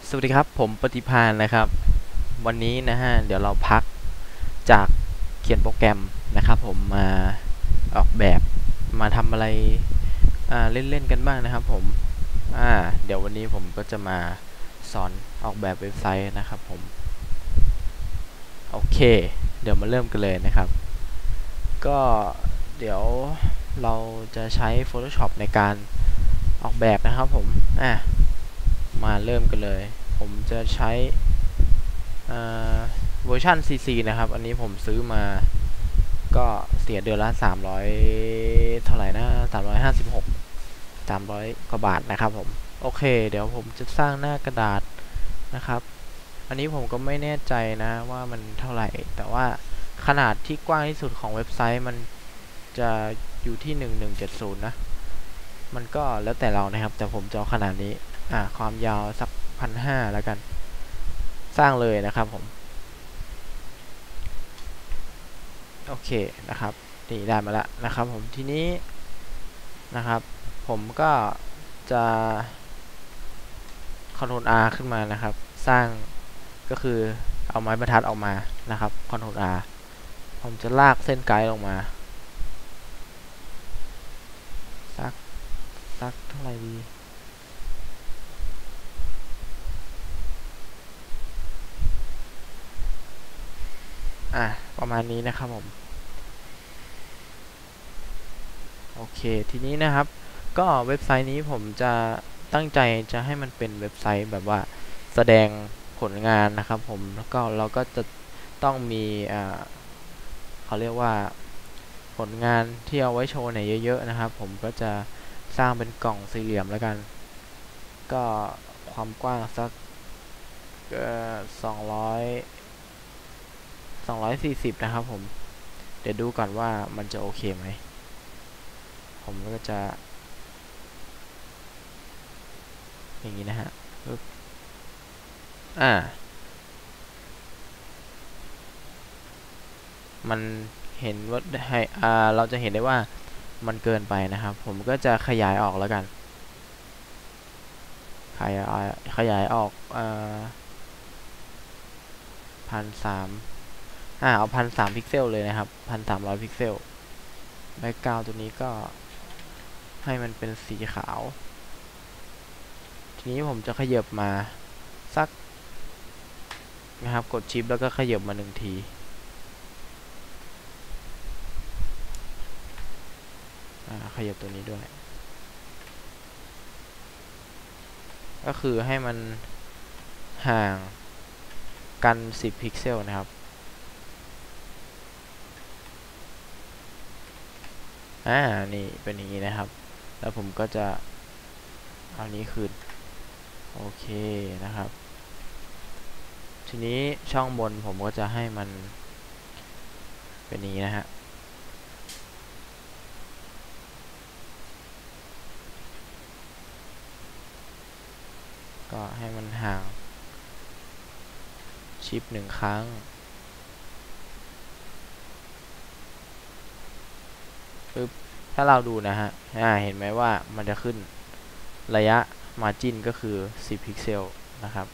สวัสดีครับผมปฏิภาณนะครับวันนี้นะฮะเดี๋ยวเราพักจากเขียนโปรแกรมนะครับผมมาออกแบบมาทำอะไรเล่นๆกันบ้างนะครับผมเดี๋ยววันนี้ผมก็จะมาสอนออกแบบเว็บไซต์นะครับผมโอเคเดี๋ยวมาเริ่มกันเลยนะครับก็เดี๋ยวเราจะใช้ Photoshop ในการออกแบบนะครับผมมาเริ่มกันเลยผมจะใช้เวอร์ชัน CC นะครับอันนี้ผมซื้อมาก็เสียเดือนละ300เท่าไหร่นะ356 300กว่าบาทนะครับผมโอเคเดี๋ยวผมจะสร้างหน้ากระดาษนะครับอันนี้ผมก็ไม่แน่ใจนะว่ามันเท่าไหร่แต่ว่าขนาดที่กว้างที่สุดของเว็บไซต์มันจะอยู่ที่1170นะมันก็แล้วแต่เรานะครับแต่ผมจะเอาขนาดนี้ความยาวสัก1,500แล้วกันสร้างเลยนะครับผมโอเคนะครับนี่ได้มาแล้วนะครับผมทีนี้นะครับผมก็จะ Ctrl R ขึ้นมานะครับสร้างก็คือเอาไม้บรรทัดออกมานะครับ Ctrl R ผมจะลากเส้นไกด์ลงมาสักเท่าไหร่ดีประมาณนี้นะครับผมโอเคทีนี้นะครับก็เว็บไซต์นี้ผมจะตั้งใจจะให้มันเป็นเว็บไซต์แบบว่าแสดงผลงานนะครับผมแล้วก็เราก็จะต้องมีเขาเรียกว่าผลงานที่เอาไว้โชว์เนี่ยเยอะๆนะครับผมก็จะสร้างเป็นกล่องสี่เหลี่ยมแล้วกันก็ความกว้างสัก240นะครับผมเดี๋ยวดูก่อนว่ามันจะโอเคไหมผมก็จะอย่างนี้นะฮะปึ๊บมันเห็นว่าให้เราจะเห็นได้ว่ามันเกินไปนะครับผมก็จะขยายออกแล้วกันขยายออก1,300เอา1,300พิกเซลเลยนะครับ1,300พิกเซลแบ็คกราวด์ตัวนี้ก็ให้มันเป็นสีขาวทีนี้ผมจะขยับมาสักนะครับกดชิปแล้วก็ขยับมา1 ทีขยับตัวนี้ด้วยก็คือให้มันห่างกัน10พิกเซลนะครับนี่เป็นอย่างนี้นะครับแล้วผมก็จะเอานี้คืนโอเคนะครับทีนี้ช่องบนผมก็จะให้มันเป็นอย่างนี้นะฮะก็ให้มันห่างชิป1 ครั้งปึ๊บถ้าเราดูนะฮะเห็นไหมว่ามันจะขึ้นระยะ margin ก็คือ10พิกเซลนะครับ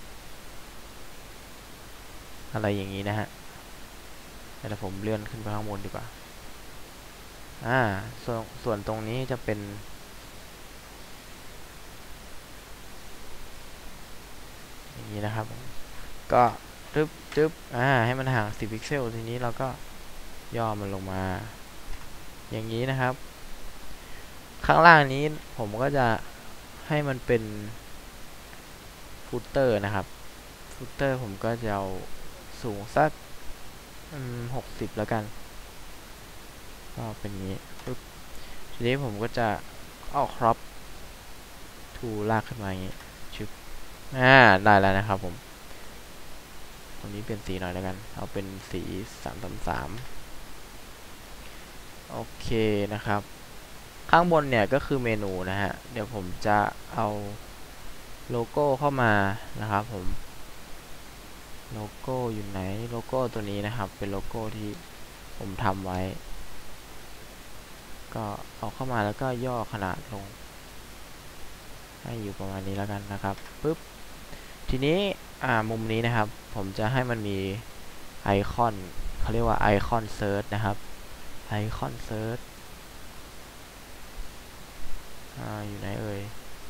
อะไรอย่างนี้นะฮะเดี๋ยวผมเลื่อนขึ้นไปข้างบนดีกว่าส่วนตรงนี้จะเป็นอย่างนี้นะครับก็จึ๊บให้มันห่าง10พิกเซลทีนี้เราก็ย่อมันลงมาอย่างนี้นะครับข้างล่างนี้ผมก็จะให้มันเป็นฟุตเตอร์นะครับฟุตเตอร์ผมก็จะเอาสูงสัก60แล้วกันก็เป็นนี้ปึ๊บทีนี้ผมก็จะเอาครอปทูลากขึ้นมาอย่างนี้ชึบได้แล้วนะครับผมตรงนี้เป็นสีหน่อยแล้วกันเอาเป็นสี333โอเคนะครับข้างบนเนี่ยก็คือเมนูนะฮะเดี๋ยวผมจะเอาโลโก้เข้ามานะครับผมโลโก้อยู่ไหนโลโก้ตัวนี้นะครับเป็นโลโก้ที่ผมทำไว้ก็เอาเข้ามาแล้วก็ย่อขนาดลงให้อยู่ประมาณนี้แล้วกันนะครับปึ๊บททีนี้มุมนี้นะครับผมจะให้มันมีไอคอนเขาเรียกว่าไอคอนเซิร์ชนะครับไอคอนเซิร์ชอยู่ไหนเอ่ย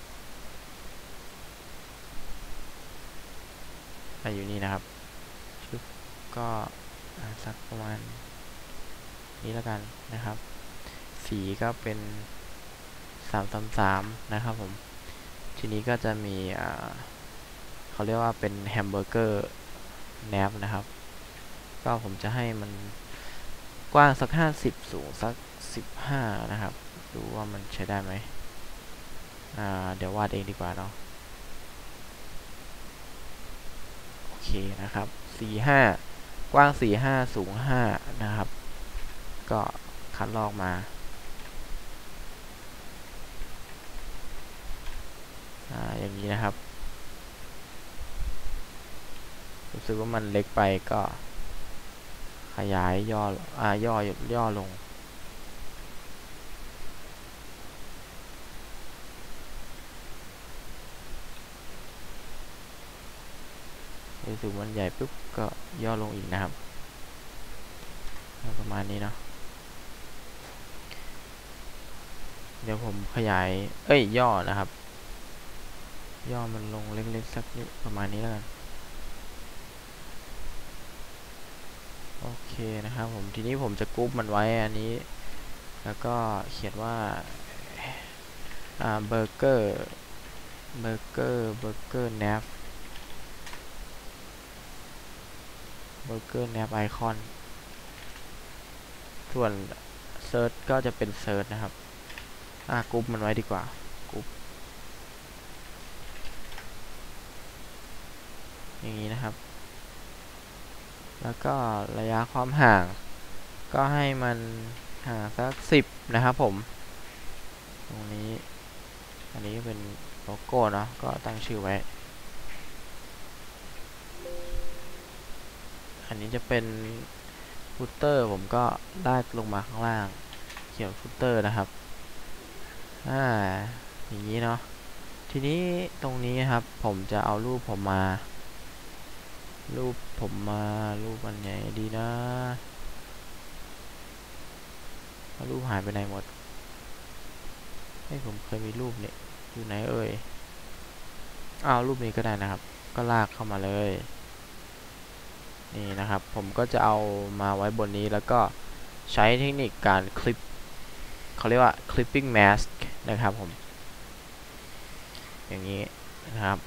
อยู่นี่นะครับก็สักประมาณนี้แล้วกันนะครับสีก็เป็น333นะครับผมทีนี้ก็จะมีเขาเรียกว่าเป็นแฮมเบอร์เกอร์แนบนะครับก็ผมจะให้มันกว้างสัก50สูงสัก15นะครับดูว่ามันใช้ได้ไหมเดี๋ยววาดเองดีกว่าเนาะโอเคนะครับ45กว้าง45สูง5นะครับก็คัดลอกมาอย่างนี้นะครับรู้สึกว่ามันเล็กไปก็ขยายย่อลงรู้สึกมันใหญ่ปุ๊บก็ย่อลงอีกนะครับประมาณนี้เนาะเดี๋ยวผมขยายย่อนะครับย่อมันลงเล็กๆสักนิดประมาณนี้แล้วกันโอเคนะครับผมทีนี้ผมจะกรุ๊ปมันไว้อันนี้แล้วก็เขียนว่าเบอร์เกอร์แนบไอคอนส่วนเซิร์ชก็จะเป็นเซิร์ชนะครับกรุ๊ปมันไว้ดีกว่ากรุ๊ปอย่างนี้นะครับแล้วก็ระยะความห่างก็ให้มันห่างสัก10นะครับผมตรงนี้อันนี้เป็นโลโก้เนาะก็ตั้งชื่อไว้อันนี้จะเป็นฟุตเตอร์ผมก็ลากลงมาข้างล่างเขียนฟุตเตอร์นะครับอย่างนี้เนาะทีนี้ตรงนี้ครับผมจะเอารูปผมมารูปอันไหนดีนะรูปหายไปไหนหมดผมเคยมีรูปเนี่ยอยู่ไหนเอ่ยรูปนี้ก็ได้นะครับก็ลากเข้ามาเลยนี่นะครับผมก็จะเอามาไว้บนนี้แล้วก็ใช้เทคนิคการคลิปเขาเรียกว่า clipping mask นะครับผมอย่างนี้นะครับ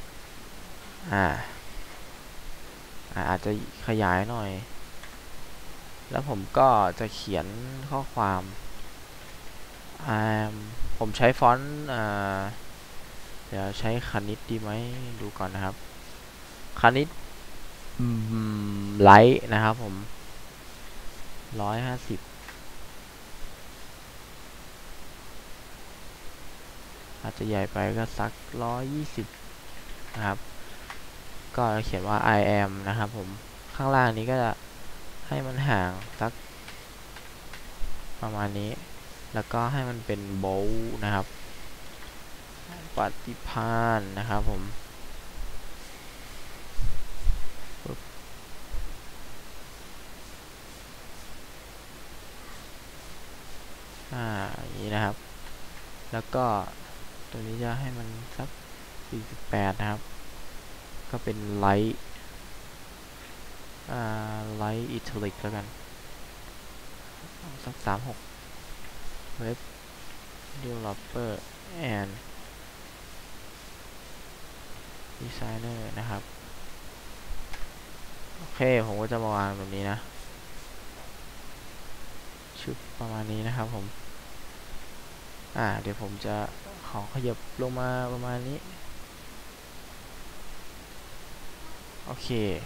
อาจจะขยายหน่อยแล้วผมก็จะเขียนข้อความผมใช้ฟอนต์เดี๋ยวใช้คณิตดีไหมดูก่อนนะครับคณิตไลท์นะครับผม150อาจจะใหญ่ไปก็สัก120นะครับก็เขียนว่า I am นะครับผมข้างล่างนี้ก็จะให้มันห่างสักประมาณนี้แล้วก็ให้มันเป็นโบว์นะครับปฏิภาณนะครับผมอย่างนี้นะครับแล้วก็ตัวนี้จะให้มันสัก48นะครับก็เป็นไลท์อิตาลิกแล้วกันสัก36เว็บ developer and designer นะครับโอเคผมก็จะมาวางแบบนี้นะชุดประมาณนี้นะครับผมเดี๋ยวผมจะขอขยับลงมาประมาณนี้โอเค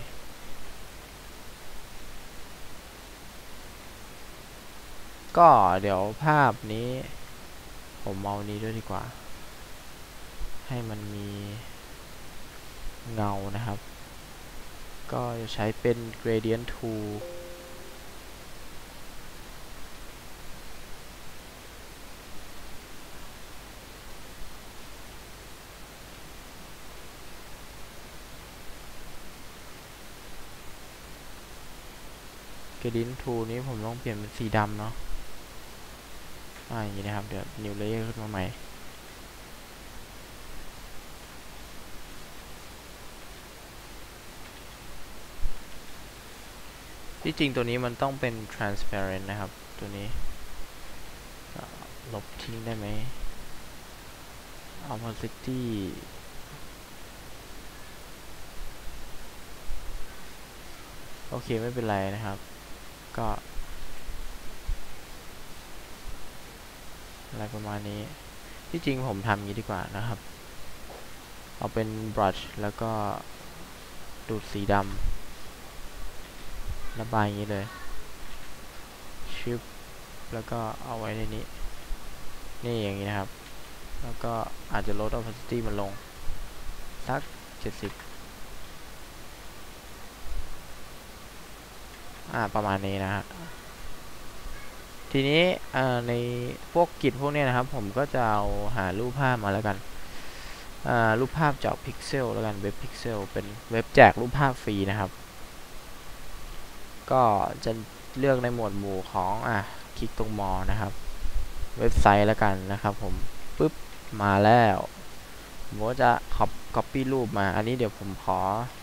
ก็เดี๋ยวภาพนี้ผมเอานี้ด้วยดีกว่าให้มันมีเงานะครับก็จะใช้เป็น gradient tool gradient tool นี้ผมต้องเปลี่ยนเป็นสีดำเนาะอย่างนี้นะครับเดี๋ยว new layer ขึ้นมาใหม่ที่จริงตัวนี้มันต้องเป็น transparent นะครับตัวนี้ลบทิ้งได้ไหม opacity โอเคไม่เป็นไรนะครับก็อะไรประมาณนี้ที่จริงผมทำงี้ดีกว่านะครับเอาเป็น brush แล้วก็ดูดสีดำระบายอย่างนี้เลยชิปแล้วก็เอาไว้ในนี้นี่อย่างนี้นะครับแล้วก็อาจจะลด opacity มันลงสัก70ประมาณนี้นะฮะทีนี้ในพวกกิจพวกนี้นะครับผมก็จะเอาหารูปภาพมาแล้วกันรูปภาพจาก Pixel แล้วกันเว็บ Pixel เป็นเว็บแจกรูปภาพฟรีนะครับก็จะเลือกในหมวดหมู่ของคลิกตรงมอนะครับเว็บไซต์แล้วกันนะครับผมปึ๊บมาแล้วผมก็จะcopy รูปมาอันนี้เดี๋ยวผมข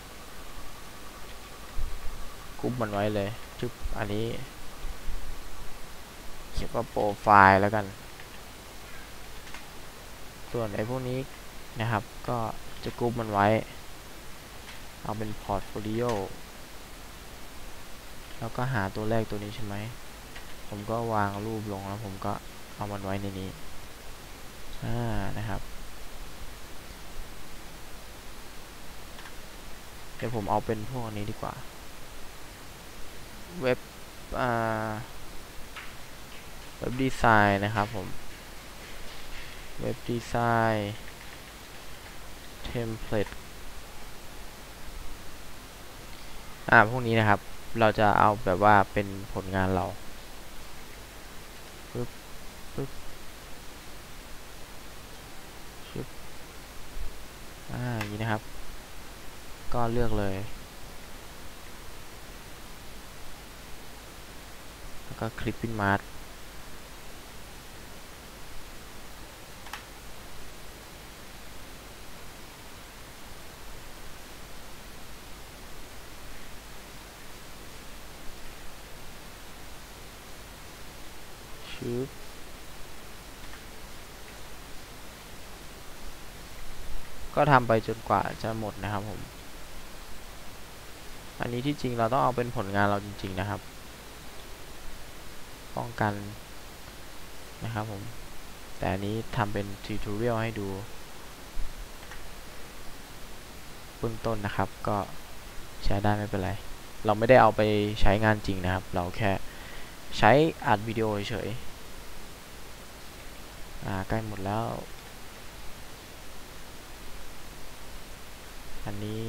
อกรุ๊ปมันไว้เลยจุ๊บอันนี้เขียนว่าโปรไฟล์แล้วกันส่วนไอ้พวกนี้นะครับก็จะกรุ๊ปมันไว้เอาเป็นพอร์ตโฟลิโอแล้วก็หาตัวแรกตัวนี้ใช่ไหมผมก็วางรูปลงแล้วผมก็เอามันไว้ในนี้นะครับเดี๋ยวผมเอาเป็นพวกนี้ดีกว่าเว็บเว็บดีไซน์นะครับผมเว็บดีไซน์เทมเพลตพวกนี้นะครับเราจะเอาแบบว่าเป็นผลงานเราปึ๊บปึ๊บชึบอย่างนี้นะครับก็เลือกเลยแล้วก็คลิปปิ้นมาร์กชึบก็ทำไปจนกว่าจะหมดนะครับผมอันนี้ที่จริงเราต้องเอาเป็นผลงานเราจริงๆนะครับป้องกันนะครับผมแต่อันนี้ทำเป็นทิวทอเรียลให้ดูเบื้องต้นนะครับก็ใช้ได้ไม่เป็นไรเราไม่ได้เอาไปใช้งานจริงนะครับเราแค่ใช้อัดวิดีโอเฉยใกล้หมดแล้วอันนี้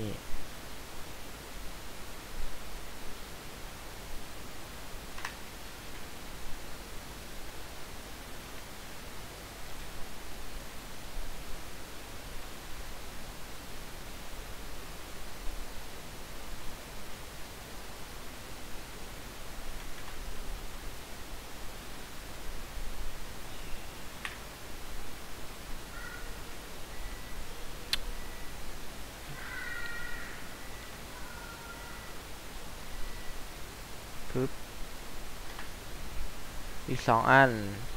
ปึ๊บอีก2 อัน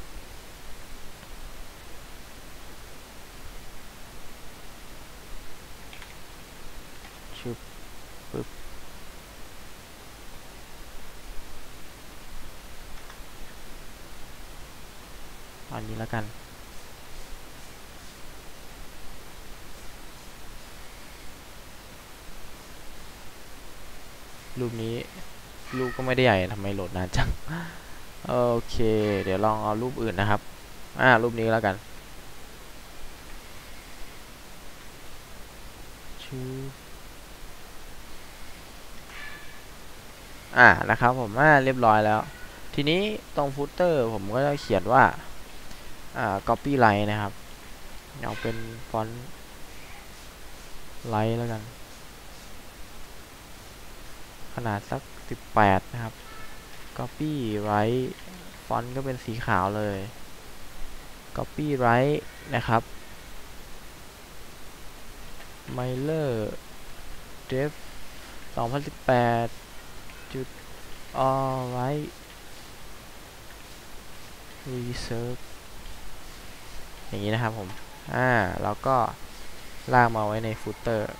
ชึบปึ๊บอันนี้แล้วกันรูปนี้รูปก็ไม่ได้ใหญ่ทำไมโหลดนานจังโอเคเดี๋ยวลองเอารูปอื่นนะครับรูปนี้แล้วกันชื่อนะครับผมเรียบร้อยแล้วทีนี้ตรงฟุตเตอร์ผมก็จะเขียนว่าcopyright นะครับเอาเป็นฟอนต์ไลท์แล้วกันขนาดสัก18นะครับ copyright ฟอนต์ก็เป็นสีขาวเลย copyright นะครับ Mailer Dev 2018 จุด alright reserve อย่างนี้นะครับผมแล้วก็ลากมาไว้ในฟุตเตอร์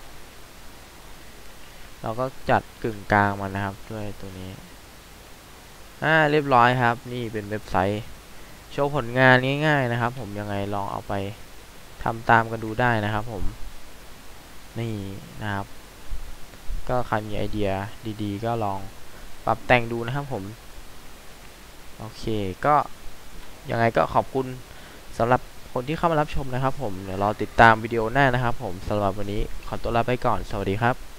เราก็จัดกึ่งกลางมันนะครับด้วยตัวนี้เรียบร้อยครับนี่เป็นเว็บไซต์โชว์ผลงานง่ายๆนะครับผมยังไงลองเอาไปทำตามกันดูได้นะครับผมนี่นะครับก็ใครมีไอเดียดีๆก็ลองปรับแต่งดูนะครับผมโอเคก็ยังไงก็ขอบคุณสำหรับคนที่เข้ามารับชมนะครับผมเดี๋ยวรอติดตามวิดีโอหน้านะครับผมสำหรับวันนี้ขอตัวลาไปก่อนสวัสดีครับ